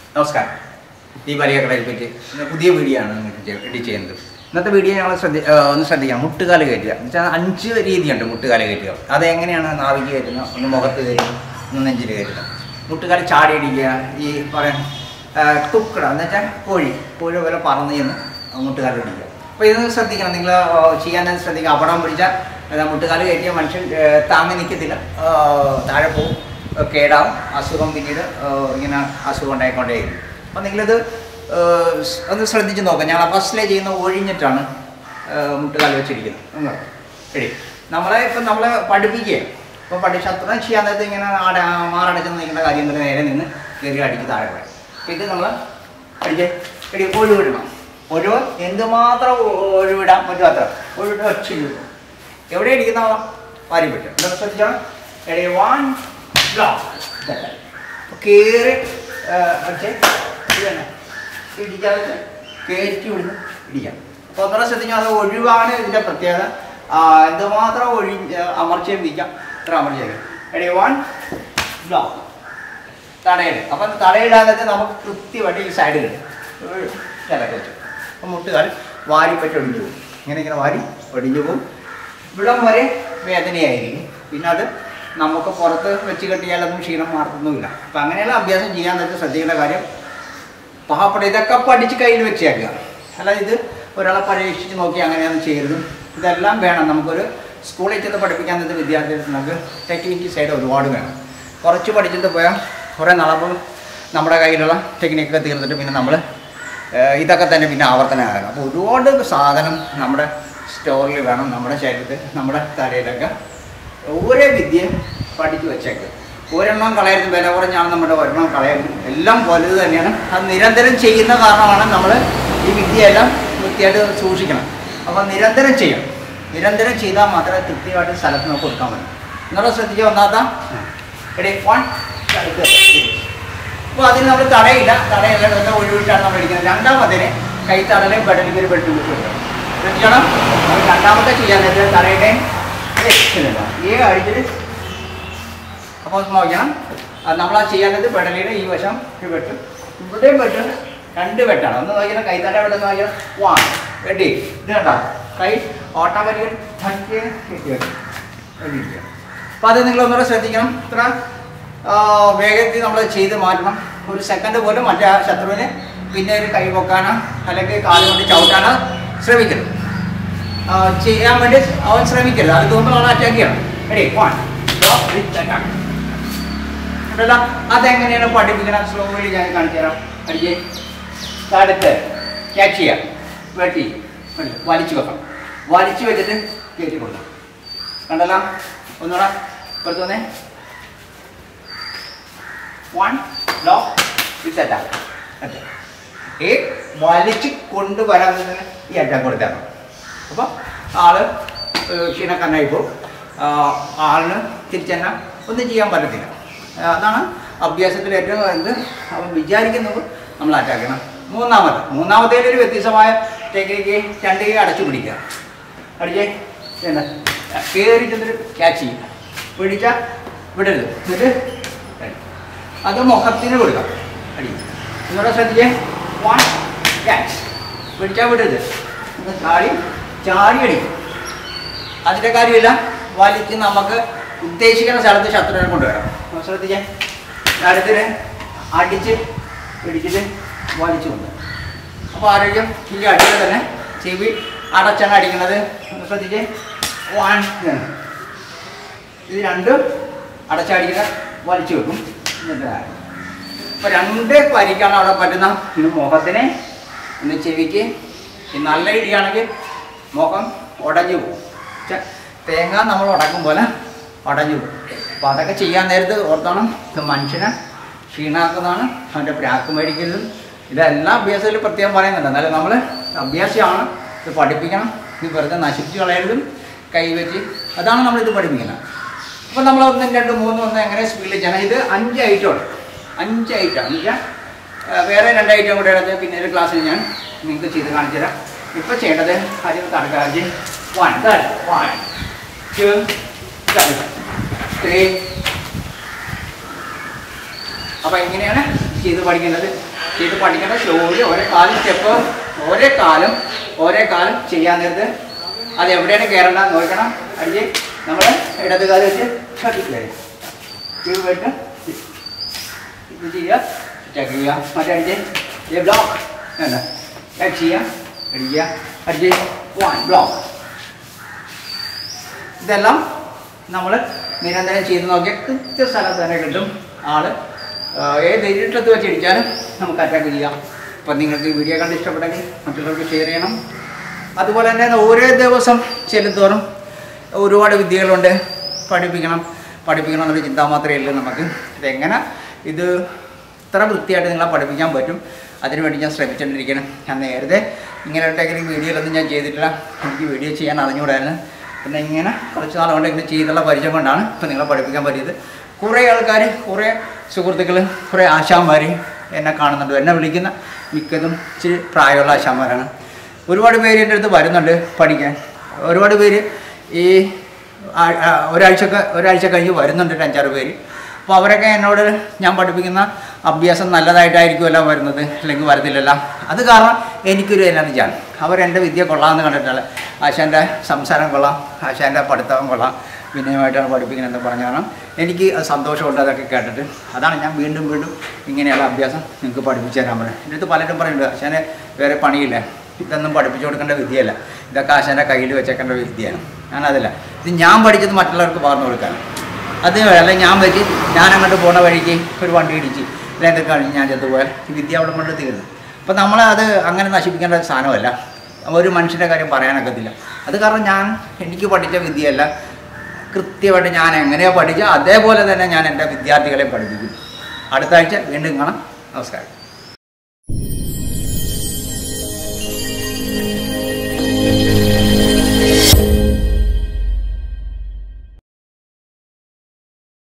നമസ്കാരം. ഈ വലിയകളെ പറ്റി പുതിയ വീഡിയോ ആണ് എഡിറ്റ് ചെയ്യുന്നത്. ഇന്നത്തെ വീഡിയോ ഞങ്ങൾ ഒന്ന് ശ്രദ്ധിക്കണം. മുട്ടുകാല് കയറ്റുക എന്ന് വെച്ചാൽ 5 രീതിയുണ്ട് മുട്ടുകാല് കയറ്റുക. അതെങ്ങനെയാണ് നാവിക്ക് കയറ്റുന്നത്? ഒന്ന് മുഖത്ത് കയറ്റുക, ഒന്ന് നെഞ്ചിൽ കയറ്റുക. മുട്ടുകാല് ചാടി അടിക്കുക, ഈ പറയാൻ തുക്കട എന്ന് വെച്ചാൽ കോഴി പോലെ പറന്ന് ചെന്ന് മുട്ടുകാല് അടിക്കുക. അപ്പോൾ ഇതൊന്ന് ശ്രദ്ധിക്കണം, നിങ്ങൾ ചെയ്യാൻ ശ്രദ്ധിക്കുക. അപകടം പിടിച്ചാൽ മുട്ടുകാല് കയറ്റിയ മനുഷ്യൻ താങ്ങി നിൽക്കത്തില്ല, താഴെ പോവും, കേടാവും, അസുഖം പിന്നീട് ഇങ്ങനെ അസുഖം ഉണ്ടായിക്കൊണ്ടേയിരിക്കും. അപ്പോൾ നിങ്ങളിത് ഒന്ന് ശ്രദ്ധിച്ച് നോക്കാം. ഞങ്ങൾ ഫസ്റ്റിലെ ചെയ്യുന്ന ഒഴിഞ്ഞിട്ടാണ് മുട്ടുകാല് വെച്ചിരിക്കുന്നത്. ശരി, നമ്മളെ പഠിപ്പിക്കുക. ഇപ്പോൾ ശത്രുത ചെയ്യാൻ നേരത്തെ ഇങ്ങനെ മാറടച്ചെന്ന് നിൽക്കേണ്ട കാര്യം തന്നെ നേരെ നിന്ന് കയറി അടിച്ച് താഴെ പോയി. അപ്പോൾ ഇത് നമ്മൾ ഒഴിവിടണം. ഒഴിവ് എന്തുമാത്രം ഒഴിവിടാൻ പറ്റും അത്ര ഒഴിവിട്ട് വെച്ചിട്ട് എവിടെ ഇരിക്കുന്ന വാരി പറ്റും. എന്തൊക്കെ ശ്രദ്ധിച്ചാൽ എടി 1 ബ്ലോക്ക് കയറി അടിച്ച് ഇടിക്കാതെ കയറ്റി വിടുന്നു ഇടിക്കാം. അപ്പോൾ ഒന്നുകൂടെ ശ്രദ്ധിച്ചാൽ അത് ഒഴിവാണ് ഇതിൻ്റെ പ്രത്യേകത. എന്തുമാത്രം അമർച്ചയും വിൽക്കാം, ഇത്ര അമർച്ചയും. എടി 1 ബ്ലോക്ക് തടയിട്. അപ്പം തടയിടാതെ നമുക്ക് കൃത്യമായിട്ട് ഈ സൈഡിൽ ചിലക്ക് വെച്ചു. അപ്പം മുട്ടുകാൽ വാരിപ്പറ്റി ഒടിഞ്ഞു പോകും. ഇങ്ങനെ വാരി ഒടിഞ്ഞു പോകും. ഇവിടം വരെ വേദനയായിരിക്കും. പിന്നെ അത് നമുക്ക് പുറത്ത് വെച്ച് കെട്ടിയാലൊന്നും ക്ഷീണം മാറുന്നൊന്നുമില്ല. അപ്പം അങ്ങനെയുള്ള അഭ്യാസം ചെയ്യാൻ നേരത്തെ ശ്രദ്ധിക്കേണ്ട കാര്യം, പാവപ്പെട്ട ഇതൊക്കെ പഠിച്ച് കയ്യിൽ വെച്ചേക്കുക. അല്ല ഇത് ഒരാളെ പരീക്ഷിച്ച് നോക്കി അങ്ങനെയൊന്നും ചെയ്യരുത്. ഇതെല്ലാം വേണം. നമുക്കൊരു സ്കൂളിൽ ചെന്ന് പഠിപ്പിക്കാൻ നേരത്തെ വിദ്യാർത്ഥികൾക്ക് നമുക്ക് ടെക്നിക്ക് സൈഡ് ഒരുപാട് വേണം. കുറച്ച് പഠിച്ചിട്ട് പോയാൽ കുറേ നാളപ്പോൾ നമ്മുടെ കയ്യിലുള്ള ടെക്നിക്കൊക്കെ തീർന്നിട്ട് പിന്നെ നമ്മൾ ഇതൊക്കെ തന്നെ പിന്നെ ആവർത്തനമാകണം. അപ്പോൾ ഒരുപാട് സാധനം നമ്മുടെ സ്റ്റോറിൽ വേണം. നമ്മുടെ ശരീരത്തിൽ, നമ്മുടെ തലയിലൊക്കെ ഓരോ വിദ്യ പഠിച്ചു വെച്ചേക്കുക. ഒരെണ്ണം കളയരുത്, വില കുറഞ്ഞാണ് നമ്മുടെ ഒരെണ്ണം കളയരുത്. എല്ലാം വലുത് തന്നെയാണ്. അത് നിരന്തരം ചെയ്യുന്ന കാരണമാണ് നമ്മൾ ഈ വിദ്യയെല്ലാം വൃത്തിയായിട്ട് സൂക്ഷിക്കണം. അപ്പോൾ നിരന്തരം ചെയ്യണം. നിരന്തരം ചെയ്താൽ മാത്രമേ കൃത്യമായിട്ട് സ്ഥലത്ത് നമുക്ക് കൊടുക്കാൻ പറ്റും. എന്നുള്ള ശ്രദ്ധിച്ച് വന്നാത്താ എടേ 1 അപ്പോൾ അതിന് നമ്മൾ തടയില്ല ഒഴിവിട്ടാണ് നമ്മൾ ഇരിക്കുന്നത്. രണ്ടാമതിന് കൈത്തടലെ പെടലിക്ക് ഒരു ബെൽറ്റ് കൊടുക്കണം. ശ്രദ്ധിക്കണം. നമ്മൾ രണ്ടാമത്തെ ചെയ്യാൻ നേരത്തെ തടയുടെ ഈ അഴിച്ചിട്ട് അപ്പോൾ നോക്കണം. നമ്മളാ ചെയ്യാനത് പെടലിയുടെ ഈ വശം വെട്ടും, ഇവിടെയും വെട്ടും. 2 വെട്ടാണ്. ഒന്ന് നോക്കിയാൽ കൈത്തട വെട്ടെന്ന് നോക്കിയാൽ 1 വെട്ടി. ഇത് കണ്ടോ, കൈ ഓട്ടോമാറ്റിക്കലി കെട്ടി വെക്കും. അപ്പോൾ അത് നിങ്ങളൊന്നുകൂടെ ശ്രദ്ധിക്കണം. ഇത്ര വേഗത്തിൽ നമ്മൾ ചെയ്ത് മാറ്റണം. ഒരു സെക്കൻഡ് പോലും മറ്റേ ശത്രുവിന് പിന്നെ ഒരു കൈ പൊക്കാനോ അല്ലെങ്കിൽ കാലുകൊണ്ട് ചവിട്ടാനോ ശ്രമിക്കരുത്. ചെയ്യാൻ വേണ്ടി അവൻ ശ്രമിക്കരുത്. അത് തോന്നുമ്പോൾ അറ്റാക്ക് ചെയ്യണം. റെഡി 1 ഉണ്ടല്ലോ. അതെങ്ങനെയാണ് പഠിപ്പിക്കണം? സ്ലോലി ഞാൻ കാണിച്ചു തരാം. അടിച്ച് തടുത്ത് ക്യാച്ച് ചെയ്യാം, വെട്ടി വലിച്ചു വെക്കണം. വലിച്ചു വെച്ചിട്ട് കയറ്റി കൊടുക്കണം. കണ്ടല്ലോ. ഒന്നുകൂടെ ഇപ്പുറത്ത് വന്നേ. 1 ബ്ലോക്ക് വിത്ത് അറ്റാക്ക്. ഈ വലിച്ച് കൊണ്ടുവരാൻ ഈ അറ്റാക്ക് കൊടുത്തേക്കണം. അപ്പോൾ ആള് ക്ഷീണക്കാരനായിപ്പോൾ ആളിന് തിരിച്ചെന്നാൽ ഒന്നും ചെയ്യാൻ പറ്റത്തില്ല. അതാണ് അഭ്യാസത്തിൽ ഏറ്റവും എന്ത് അവൻ വിചാരിക്കുന്നത് നമ്മൾ അറ്റാക്ക് ചെയ്യണം. മൂന്നാമത്തേലൊരു വ്യത്യസ്തമായ ടെക്നിക്ക് 2 കൈ അടച്ചു പിടിക്കുക. അടിച്ചേ എന്താ കയറി ചെന്നിട്ട് ക്യാച്ച് ചെയ്യും. പിടിച്ചാൽ വിടരുത്. എന്നിട്ട് അത് മുഖത്തിന് കൊടുക്കാം. അടി എന്നോട് ശ്രദ്ധിച്ചേ. 1 ക്യാച്ച്. പിടിച്ചാൽ വിടരുത്. ചാടി അടിക്കും. അതിൻ്റെ കാര്യമില്ല. വലിച്ച് നമുക്ക് ഉദ്ദേശിക്കുന്ന സ്ഥലത്ത് ശത്രുവിനെ കൊണ്ടുവരാം. ശ്രദ്ധിച്ചേ. അടുത്തിന് അടിച്ച് പിടിച്ചിട്ട് വലിച്ചു കൊണ്ടുവരാം. അപ്പോൾ ആരോഗ്യം ഈ അടിയിൽ തന്നെ ചെവി അടച്ചാണ് അടിക്കുന്നത്. ശ്രദ്ധിച്ചേ. 1 ഇത് 2 അടച്ചടിക്കുക, വലിച്ചു വെക്കും. അപ്പോൾ 2 പരിക്കാണ് അവിടെ പറ്റുന്ന. ഇന്ന് മുഖത്തിന്, ഇന്ന് ചെവിക്ക്. നല്ല ഇടിയാണെങ്കിൽ മുഖം ഉടഞ്ഞു പോകും. തേങ്ങ നമ്മൾ ഉടക്കും പോലെ ഉടഞ്ഞു പോകും. അപ്പോൾ അതൊക്കെ ചെയ്യാൻ നേരത്ത് ഓർത്തോണം, ഇത് മനുഷ്യനെ ക്ഷീണാക്കുന്നതാണ്. അവൻ്റെ പ്രാക്ക് മേടിക്കരുത്. ഇതെല്ലാം അഭ്യാസത്തിൽ പ്രത്യേകം പറയുന്നുണ്ട്. എന്നാലും നമ്മൾ അഭ്യാസമാണ്, ഇത് പഠിപ്പിക്കണം. ഇത് വെറുതെ നശിപ്പിച്ച് കളയരുതും. കൈവച്ച് അതാണ് നമ്മളിത് പഠിപ്പിക്കുന്നത്. അപ്പോൾ നമ്മൾ 1, 2, 3 എങ്ങനെ സ്പീഡിൽ ചെയ്യണം. ഇത് 5 ഐറ്റമാണ്. 5 ഐറ്റം എന്ന് വെച്ചാൽ വേറെ 2 ഐറ്റം കൂടെ എടുത്ത് പിന്നെ ഒരു ക്ലാസ്സിൽ ഞാൻ നിങ്ങൾക്ക് ചെയ്ത് കാണിച്ചു തരാം. ഇപ്പോൾ ചെയ്യേണ്ടത് ആദ്യം തടക്കാജ് 1 2 3. അപ്പോൾ ഇങ്ങനെയാണ് ചെയ്ത് പഠിക്കേണ്ടത്. ചെയ്ത് പഠിക്കേണ്ട സ്ലോലി ഓരോ കാലം സ്റ്റെപ്പ് ഓരോ കാലം ചെയ്യാൻ നേരത്ത് അത് എവിടെയാണ് കയറേണ്ട നോക്കണം. അടിച്ച് നമ്മൾ ഇടത് കാലം വെച്ച് കയറി വെട്ട് ഇത് ചെയ്യുക, ചെക്ക് ചെയ്യുക. മറ്റേ അടിച്ച് ബ്ലോക്ക് വേണ്ട ചെയ്യുക, അടിക്കുക, അടിച്ച് ബ്ലോക്ക്. ഇതെല്ലാം നമ്മൾ നിരന്തരം ചെയ്ത് നോക്കിയാൽ കൃത്യ സ്ഥലത്ത് തന്നെ കിട്ടും. ആള് ഏത് ഇരുട്ടത്ത് വെച്ച് ഇടിച്ചാലും നമുക്ക് അറ്റാക്ക് ചെയ്യാം. അപ്പം നിങ്ങൾക്ക് ഈ വീഡിയോ കണ്ട് ഇഷ്ടപ്പെട്ടെങ്കിൽ മറ്റുള്ളവർക്ക് ഷെയർ ചെയ്യണം. അതുപോലെ തന്നെ ഓരോ ദിവസം ചെല്ലുന്തോറും ഒരുപാട് വിദ്യകളുണ്ട്. പഠിപ്പിക്കണം എന്നൊരു ചിന്ത മാത്രമേ ഉള്ളൂ നമുക്ക്. ഇതെങ്ങനെ ഇത് ഇത്ര വൃത്തിയായിട്ട് നിങ്ങളെ പഠിപ്പിക്കാൻ പറ്റും, അതിനുവേണ്ടി ഞാൻ ശ്രമിച്ചുകൊണ്ടിരിക്കണം. ഞാൻ നേരത്തെ ഇങ്ങനെ എന്തെങ്കിലും വീഡിയോയിലൊന്നും ഞാൻ ചെയ്തിട്ടില്ല. എനിക്ക് വീഡിയോ ചെയ്യാൻ അറിഞ്ഞുകൂടായിരുന്നു. പിന്നെ ഇങ്ങനെ കുറച്ച് നാൾ കൊണ്ട് ഇങ്ങനെ ചെയ്തുള്ള പരിചയം കൊണ്ടാണ് ഇപ്പം നിങ്ങളെ പഠിപ്പിക്കാൻ പറ്റിയത്. കുറേ ആൾക്കാർ, കുറേ സുഹൃത്തുക്കൾ, കുറേ ആശാന്മാർ എന്നെ കാണുന്നുണ്ട്. എന്നെ വിളിക്കുന്ന മിക്കതും ഇച്ചിരി പ്രായമുള്ള ആശാന്മാരാണ്. ഒരുപാട് പേര് എൻ്റെ അടുത്ത് വരുന്നുണ്ട് പഠിക്കാൻ. ഒരുപാട് പേര് ഈ ഒരാഴ്ച കഴിഞ്ഞ് വരുന്നുണ്ട്, 5-6 പേര്. അപ്പോൾ അവരൊക്കെ എന്നോട് ഞാൻ പഠിപ്പിക്കുന്ന അഭ്യാസം നല്ലതായിട്ടായിരിക്കുമല്ല വരുന്നത്, അല്ലെങ്കിൽ വരത്തില്ലല്ല. അത് കാരണം എനിക്കൊരു എനർജിയാണ്. അവരെൻ്റെ വിദ്യ കൊള്ളാമെന്ന് കണ്ടിട്ടുള്ള ആശാൻ്റെ സംസാരം കൊള്ളാം, ആശാൻ്റെ പഠിത്തം കൊള്ളാം, വിനയമായിട്ടാണ് പഠിപ്പിക്കുന്നതെന്ന് പറഞ്ഞു. കാരണം എനിക്ക് സന്തോഷമുണ്ട് അതൊക്കെ കേട്ടിട്ട്. അതാണ് ഞാൻ വീണ്ടും ഇങ്ങനെയുള്ള അഭ്യാസം നിങ്ങൾക്ക് പഠിപ്പിച്ചു തരാൻ പറയുന്നത്. എൻ്റെ അടുത്ത് പലരും പറയുന്നുണ്ട്, ആശാനെ വേറെ പണിയില്ല, ഇതൊന്നും പഠിപ്പിച്ചു കൊടുക്കേണ്ട വിദ്യയല്ല, ഇതൊക്കെ ആശാൻ്റെ കയ്യിൽ വെച്ചേക്കേണ്ട വിദ്യയാണ്. ഞാനതല്ല, ഇത് ഞാൻ പഠിച്ചത് മറ്റുള്ളവർക്ക് പകർന്നു കൊടുക്കാൻ. അത് അല്ലെങ്കിൽ ഞാൻ അങ്ങോട്ട് പോകുന്ന വഴിക്ക് ഒരു വണ്ടി ഇടിച്ച് അല്ലെങ്കിൽ കഴിഞ്ഞ് ഞാൻ ചെത്തുപോയാൽ ഈ വിദ്യ അവിടെ കൊണ്ട് തീർന്നു. അപ്പോൾ നമ്മളത് അങ്ങനെ നശിപ്പിക്കേണ്ട സാധനമല്ല. ഒരു മനുഷ്യൻ്റെ കാര്യം പറയാനൊക്കത്തില്ല. അത് കാരണം എനിക്ക് പഠിച്ച വിദ്യയല്ല, കൃത്യമായിട്ട് ഞാൻ എങ്ങനെയാണ് പഠിച്ചത് അതേപോലെ തന്നെ ഞാൻ എൻ്റെ വിദ്യാർത്ഥികളെ പഠിപ്പിക്കും. അടുത്ത ആഴ്ച വീണ്ടും കാണാം. നമസ്കാരം.